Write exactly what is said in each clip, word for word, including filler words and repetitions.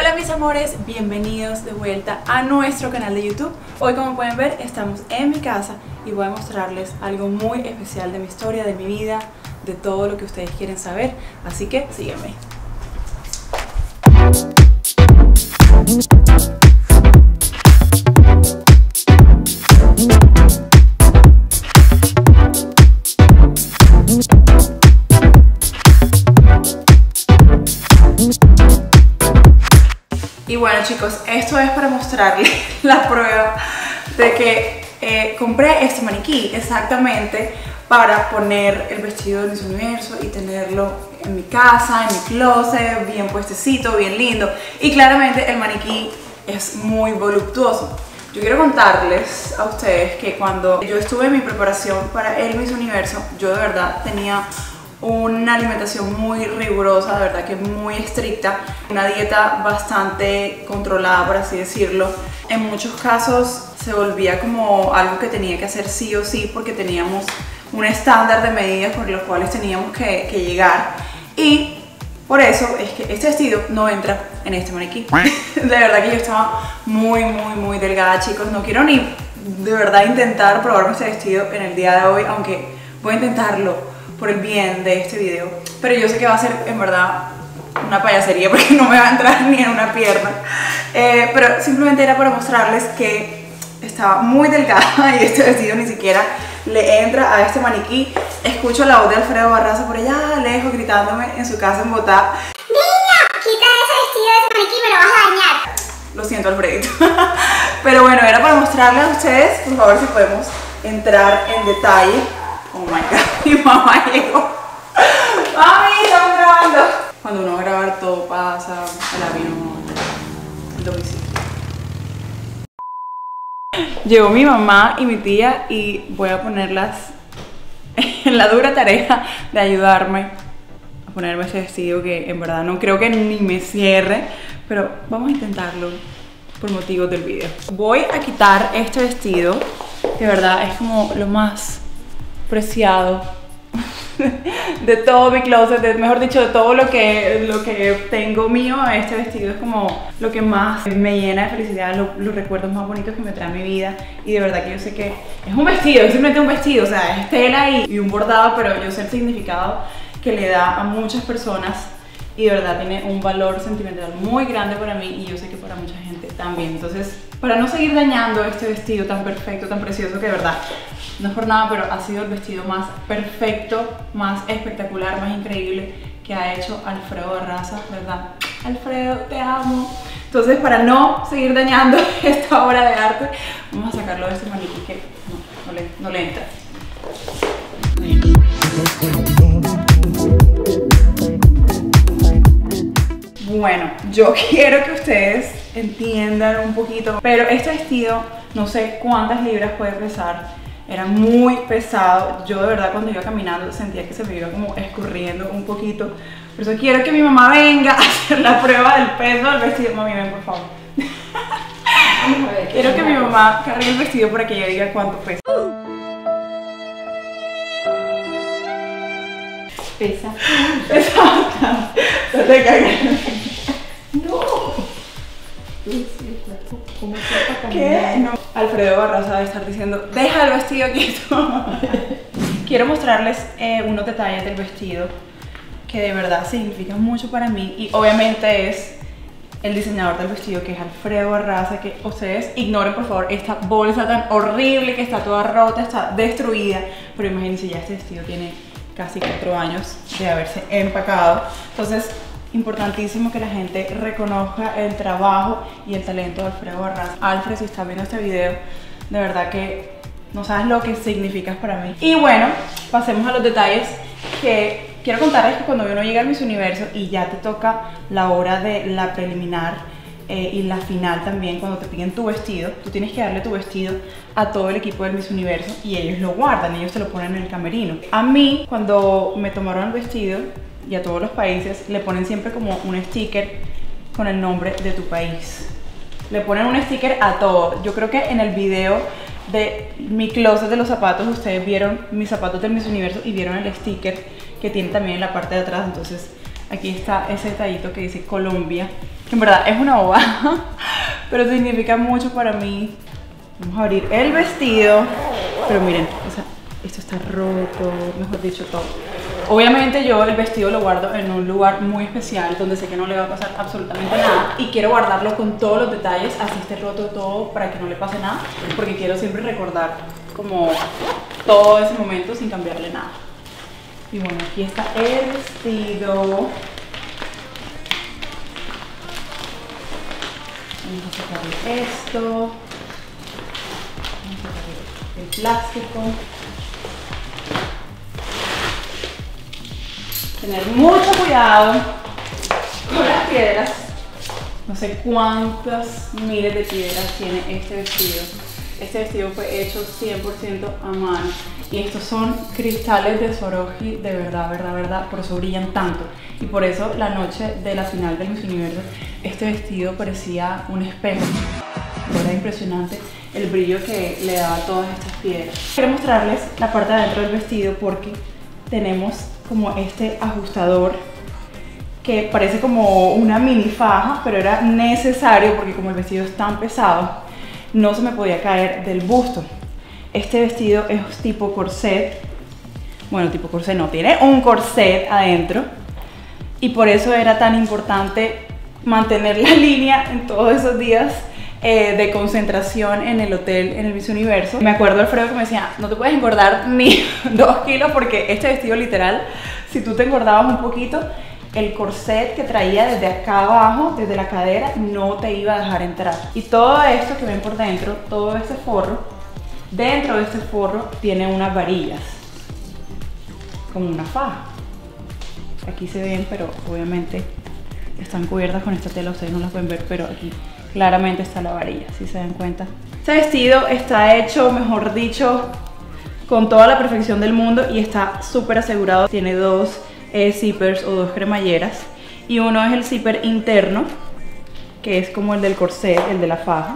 Hola mis amores, bienvenidos de vuelta a nuestro canal de YouTube. Hoy, como pueden ver, estamos en mi casa y voy a mostrarles algo muy especial de mi historia, de mi vida, de todo lo que ustedes quieren saber, así que sígueme. Y bueno chicos, esto es para mostrarles la prueba de que eh, compré este maniquí exactamente para poner el vestido de Miss Universo y tenerlo en mi casa, en mi closet, bien puestecito, bien lindo. Y claramente el maniquí es muy voluptuoso. Yo quiero contarles a ustedes que cuando yo estuve en mi preparación para el Miss Universo, yo de verdad tenía una alimentación muy rigurosa, de verdad que muy estricta, una dieta bastante controlada, por así decirlo. En muchos casos se volvía como algo que tenía que hacer sí o sí porque teníamos un estándar de medidas por los cuales teníamos que, que llegar, y por eso es que este vestido no entra en este maniquí. De verdad que yo estaba muy muy muy delgada, chicos. No quiero ni de verdad intentar probarme este vestido en el día de hoy, aunque voy a intentarlo por el bien de este video, pero yo sé que va a ser en verdad una payasería porque no me va a entrar ni en una pierna, eh, pero simplemente era para mostrarles que estaba muy delgada y este vestido ni siquiera le entra a este maniquí. Escucho la voz de Alfredo Barraza por allá lejos gritándome en su casa en Bogotá: ¡Niña, quita ese vestido de ese maniquí, me lo vas a dañar! Lo siento, Alfredito. Pero bueno, era para mostrarles a ustedes, por favor, si podemos entrar en detalle. Oh my god, mi mamá llegó. Mami, estamos grabando. Cuando uno graba todo pasa, el avión, el domicilio. Llegó mi mamá y mi tía y voy a ponerlas en la dura tarea de ayudarme a ponerme ese vestido que en verdad no creo que ni me cierre, pero vamos a intentarlo por motivos del video. Voy a quitar este vestido, que de verdad es como lo más preciado de todo mi closet, de, mejor dicho, de todo lo que, lo que tengo mío. Este vestido es como lo que más me llena de felicidad, lo, los recuerdos más bonitos que me trae mi vida. Y de verdad que yo sé que es un vestido, es simplemente un vestido, o sea, es tela y, y un bordado, pero yo sé el significado que le da a muchas personas y de verdad tiene un valor sentimental muy grande para mí, y yo sé que para mucha gente también. Entonces, para no seguir dañando este vestido tan perfecto, tan precioso, que de verdad no es por nada, pero ha sido el vestido más perfecto, más espectacular, más increíble que ha hecho Alfredo Barraza, ¿verdad? Alfredo, te amo. Entonces, para no seguir dañando esta obra de arte, vamos a sacarlo de este maniquí que no, no, le, no le entra. Bueno, yo quiero que ustedes entiendan un poquito, pero este vestido no sé cuántas libras puede pesar. Era muy pesado. Yo de verdad cuando iba caminando sentía que se me iba como escurriendo un poquito. Por eso quiero que mi mamá venga a hacer la prueba del peso del vestido. Mami, ven por favor. Quiero que mi mamá cargue el vestido para que ella diga cuánto pesa. Pesa. Pesa bastante. No te caigas. No. ¿Cómo se ¿Qué? No. Alfredo Barraza debe estar diciendo: deja el vestido quieto. Quiero mostrarles eh, unos detalles del vestido que de verdad significan mucho para mí, y obviamente es el diseñador del vestido, que es Alfredo Barraza. Que ustedes ignoren por favor esta bolsa tan horrible que está toda rota, está destruida, pero imagínense, ya este vestido tiene casi cuatro años de haberse empacado. Entonces, importantísimo que la gente reconozca el trabajo y el talento de Alfredo Barraza. Alfred, si estás viendo este video, de verdad que no sabes lo que significas para mí. Y bueno, pasemos a los detalles que quiero contarles. Que cuando uno llega al Miss Universo y ya te toca la hora de la preliminar eh, y la final también, cuando te piden tu vestido, tú tienes que darle tu vestido a todo el equipo del Miss Universo y ellos lo guardan, ellos te lo ponen en el camerino. A mí, cuando me tomaron el vestido, y a todos los países le ponen siempre como un sticker con el nombre de tu país. Le ponen un sticker a todo. Yo creo que en el video de mi closet de los zapatos ustedes vieron mis zapatos del Miss Universo y vieron el sticker que tiene también en la parte de atrás. Entonces aquí está ese detallito que dice Colombia, que en verdad es una bobada, pero significa mucho para mí. Vamos a abrir el vestido, pero miren, o sea, esto está roto, mejor dicho, todo. Obviamente yo el vestido lo guardo en un lugar muy especial donde sé que no le va a pasar absolutamente nada y quiero guardarlo con todos los detalles, así esté roto todo, para que no le pase nada, porque quiero siempre recordar como todo ese momento sin cambiarle nada. Y bueno, aquí está el vestido. Vamos a sacarle esto. Vamos a sacarle el plástico. Tener mucho cuidado con las piedras. No sé cuántas miles de piedras tiene este vestido. Este vestido fue hecho cien por ciento a mano. Y estos son cristales de Swarovski, de verdad, verdad, verdad. Por eso brillan tanto. Y por eso la noche de la final del Miss Universo, este vestido parecía un espejo. Era impresionante el brillo que le daba a todas estas piedras. Quiero mostrarles la parte de adentro del vestido porque tenemos como este ajustador que parece como una mini faja, pero era necesario porque como el vestido es tan pesado, no se me podía caer del busto. Este vestido es tipo corset, bueno, tipo corset no, tiene un corset adentro y por eso era tan importante mantener la línea en todos esos días eh, de concentración en el hotel, en el Miss Universo. Me acuerdo Alfredo que me decía, no te puedes engordar ni dos kilos porque este vestido literal, si tú te engordabas un poquito, el corset que traía desde acá abajo, desde la cadera, no te iba a dejar entrar. Y todo esto que ven por dentro, todo este forro, dentro de este forro tiene unas varillas, como una faja. Aquí se ven, pero obviamente están cubiertas con esta tela, ustedes no las pueden ver, pero aquí claramente está la varilla, si se dan cuenta. Este vestido está hecho, mejor dicho, con toda la perfección del mundo y está súper asegurado. Tiene dos eh, zippers o dos cremalleras y uno es el zipper interno, que es como el del corset, el de la faja.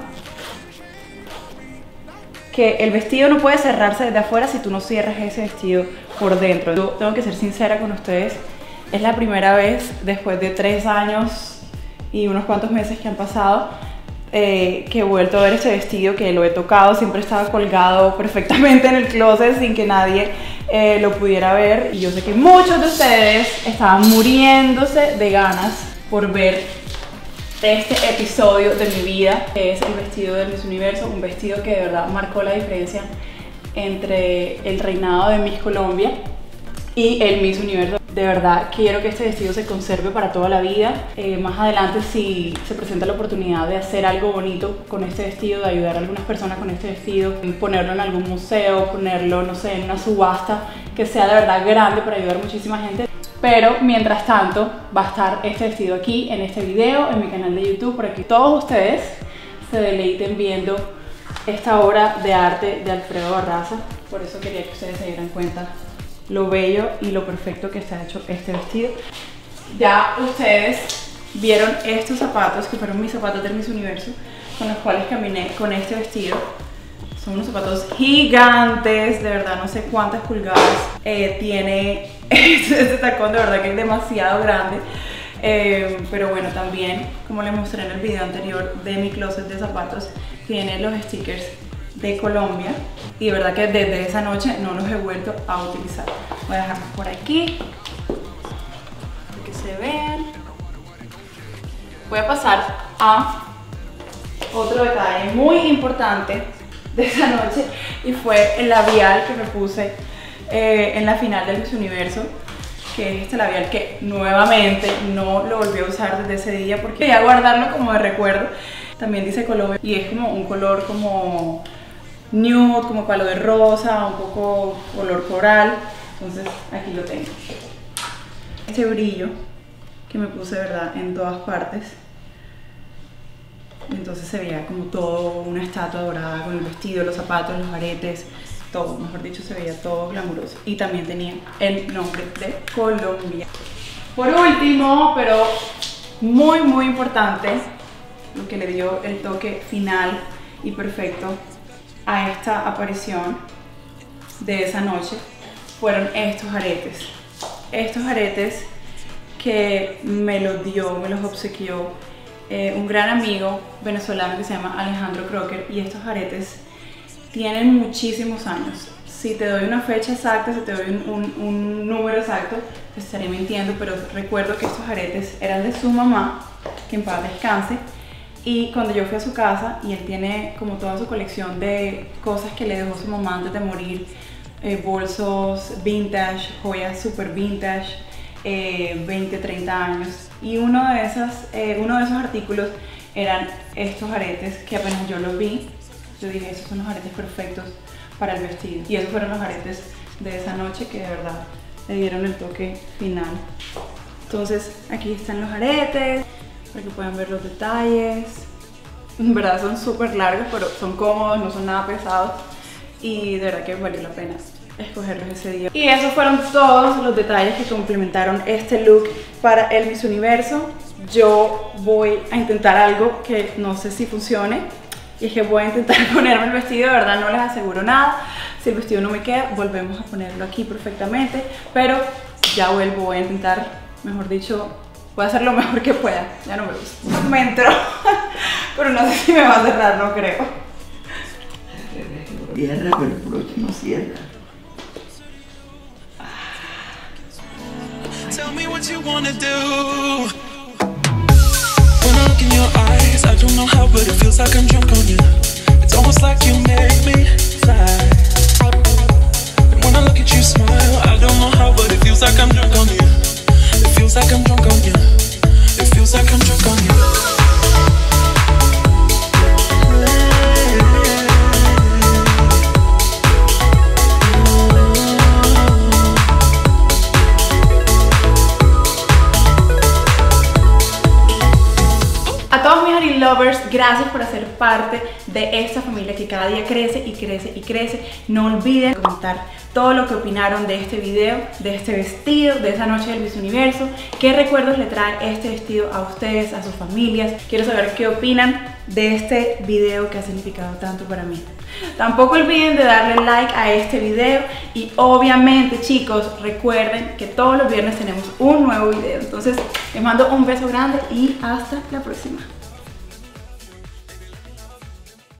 Que el vestido no puede cerrarse desde afuera si tú no cierras ese vestido por dentro. Yo tengo que ser sincera con ustedes, es la primera vez después de tres años y unos cuantos meses que han pasado eh, que he vuelto a ver este vestido, que lo he tocado, siempre estaba colgado perfectamente en el closet sin que nadie eh, lo pudiera ver. Y yo sé que muchos de ustedes estaban muriéndose de ganas por ver este episodio de mi vida, que es el vestido del Miss Universo, un vestido que de verdad marcó la diferencia entre el reinado de Miss Colombia y el Miss Universo. De verdad quiero que este vestido se conserve para toda la vida. Eh, más adelante, si se presenta la oportunidad de hacer algo bonito con este vestido, de ayudar a algunas personas con este vestido, ponerlo en algún museo, ponerlo, no sé, en una subasta, que sea de verdad grande para ayudar a muchísima gente. Pero mientras tanto va a estar este vestido aquí en este video, en mi canal de YouTube, para que todos ustedes se deleiten viendo esta obra de arte de Alfredo Barraza. Por eso quería que ustedes se dieran cuenta lo bello y lo perfecto que está hecho este vestido. Ya ustedes vieron estos zapatos, que fueron mis zapatos del Miss Universo, con los cuales caminé con este vestido. Son unos zapatos gigantes, de verdad no sé cuántas pulgadas eh, tiene este tacón, de verdad que es demasiado grande. Eh, pero bueno, también, como les mostré en el video anterior de mi closet de zapatos, tiene los stickers de Colombia y de verdad que desde esa noche no los he vuelto a utilizar. Voy a dejarlos por aquí para que se vean. Voy a pasar a otro detalle muy importante de esa noche y fue el labial que me puse eh, en la final del Miss Universo, que es este labial que nuevamente no lo volví a usar desde ese día porque quería guardarlo como de recuerdo. También dice Colombia y es como un color como nude, como palo de rosa, un poco color coral. Entonces aquí lo tengo. Este brillo que me puse, de verdad, en todas partes. Entonces se veía como todo una estatua dorada con el vestido, los zapatos, los aretes, todo, mejor dicho, se veía todo glamuroso. Y también tenía el nombre de Colombia. Por último, pero muy muy importante, lo que le dio el toque final y perfecto a esta aparición de esa noche, fueron estos aretes. Estos aretes que me los dio, me los obsequió eh, un gran amigo venezolano que se llama Alejandro Crocker, y estos aretes tienen muchísimos años. Si te doy una fecha exacta, si te doy un, un, un número exacto, te estaré mintiendo, pero recuerdo que estos aretes eran de su mamá, que en paz descanse, y cuando yo fui a su casa, y él tiene como toda su colección de cosas que le dejó su mamá antes de morir, eh, bolsos vintage, joyas super vintage, eh, veinte, treinta años, y uno de, esas, eh, uno de esos artículos eran estos aretes que apenas yo los vi, yo dije, estos son los aretes perfectos para el vestido, y esos fueron los aretes de esa noche que de verdad le dieron el toque final. Entonces aquí están los aretes para que puedan ver los detalles. En verdad son súper largos, pero son cómodos, no son nada pesados, y de verdad que valió la pena escogerlos ese día. Y esos fueron todos los detalles que complementaron este look para el Miss Universo. Yo voy a intentar algo que no sé si funcione, y es que voy a intentar ponerme el vestido. De verdad no les aseguro nada. Si el vestido no me queda, volvemos a ponerlo aquí perfectamente, pero ya vuelvo, voy a intentar, mejor dicho, voy a hacer lo mejor que pueda. Ya no me gusta, me entró, pero no sé si me va a cerrar, no creo. Cierra, pero el próximo cierra. Tell me what you wanna do. When I look in your eyes, I don't know how, but it feels like I'm drunk on you. It's almost like you make me fly. And when I look at you smile, I don't know how, but it feels like I'm drunk on you. It feels like I'm drunk on you. It feels like I'm drunk on you. Lovers, gracias por hacer parte de esta familia que cada día crece y crece y crece. No olviden comentar todo lo que opinaron de este video, de este vestido, de esa noche del Miss Universo. ¿Qué recuerdos le trae este vestido a ustedes, a sus familias? Quiero saber qué opinan de este video que ha significado tanto para mí. Tampoco olviden de darle like a este video, y obviamente, chicos, recuerden que todos los viernes tenemos un nuevo video. Entonces les mando un beso grande y hasta la próxima.